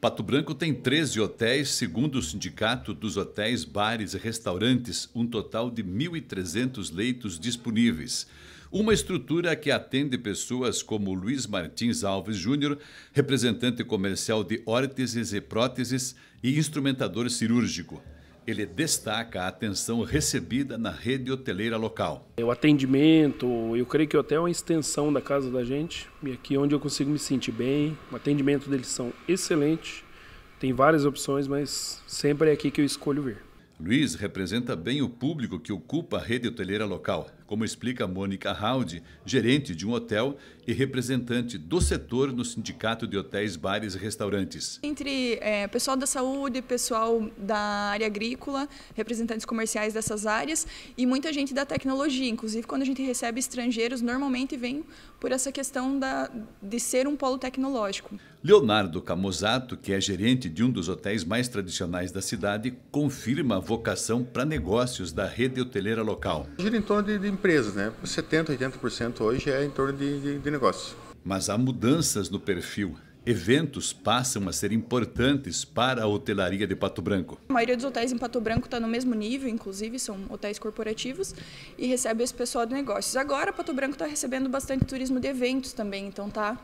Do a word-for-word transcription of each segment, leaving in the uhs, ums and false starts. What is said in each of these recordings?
Pato Branco tem treze hotéis, segundo o Sindicato dos Hotéis, Bares e Restaurantes, um total de mil e trezentos leitos disponíveis. Uma estrutura que atende pessoas como Luiz Martins Alves Júnior, representante comercial de órteses e próteses e instrumentador cirúrgico. Ele destaca a atenção recebida na rede hoteleira local. O atendimento, eu creio que o hotel é uma extensão da casa da gente, e aqui é onde eu consigo me sentir bem. O atendimento deles são excelentes, tem várias opções, mas sempre é aqui que eu escolho vir. Luiz representa bem o público que ocupa a rede hoteleira local, como explica Mônica Haldi, gerente de um hotel e representante do setor no Sindicato de Hotéis, Bares e Restaurantes. Entre é, pessoal da saúde, pessoal da área agrícola, representantes comerciais dessas áreas e muita gente da tecnologia. Inclusive, quando a gente recebe estrangeiros, normalmente vem por essa questão da, de ser um polo tecnológico. Leonardo Camozato, que é gerente de um dos hotéis mais tradicionais da cidade, confirma a vocação para negócios da rede hoteleira local. Gira em torno de, de empresas, né? setenta, oitenta por cento hoje é em torno de, de, de negócios. Mas há mudanças no perfil. Eventos passam a ser importantes para a hotelaria de Pato Branco. A maioria dos hotéis em Pato Branco está no mesmo nível, inclusive são hotéis corporativos e recebe esse pessoal de negócios. Agora Pato Branco está recebendo bastante turismo de eventos também, então está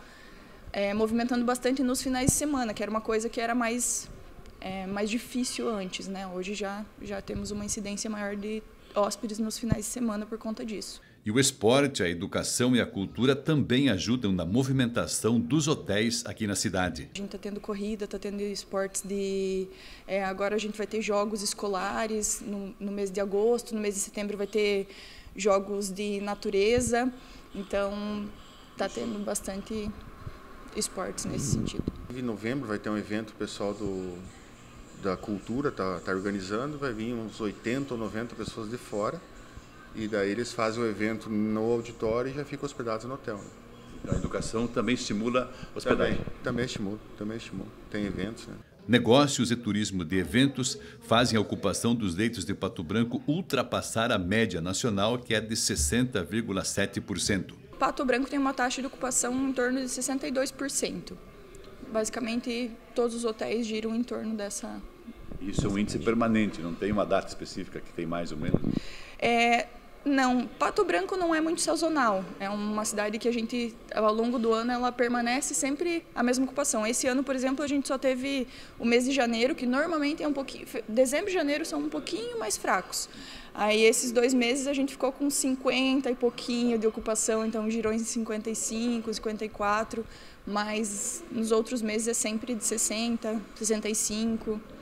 é, movimentando bastante nos finais de semana, que era uma coisa que era mais, é, mais difícil antes, né? Hoje já, já temos uma incidência maior de hóspedes nos finais de semana por conta disso. E o esporte, a educação e a cultura também ajudam na movimentação dos hotéis aqui na cidade. A gente está tendo corrida, está tendo esportes de... É, agora a gente vai ter jogos escolares no, no mês de agosto, no mês de setembro vai ter jogos de natureza. Então está tendo bastante esportes nesse sentido. Em novembro vai ter um evento, o pessoal do, da cultura está tá organizando, vai vir uns oitenta ou noventa pessoas de fora. E daí eles fazem o evento no auditório e já ficam hospedados no hotel. A educação também estimula a hospedagem? Também, também estimula, também estimula. Tem eventos, né? Negócios e turismo de eventos fazem a ocupação dos leitos de Pato Branco ultrapassar a média nacional, que é de sessenta vírgula sete por cento. Pato Branco tem uma taxa de ocupação em torno de sessenta e dois por cento. Basicamente, todos os hotéis giram em torno dessa... Isso é um índice permanente, não tem uma data específica que tem mais ou menos? É... Não, Pato Branco não é muito sazonal, é uma cidade que a gente, ao longo do ano, ela permanece sempre a mesma ocupação. Esse ano, por exemplo, a gente só teve o mês de janeiro, que normalmente é um pouquinho, dezembro e janeiro são um pouquinho mais fracos. Aí esses dois meses a gente ficou com cinquenta e pouquinho de ocupação, então girou em cinquenta e cinco, cinquenta e quatro, mas nos outros meses é sempre de sessenta, sessenta e cinco.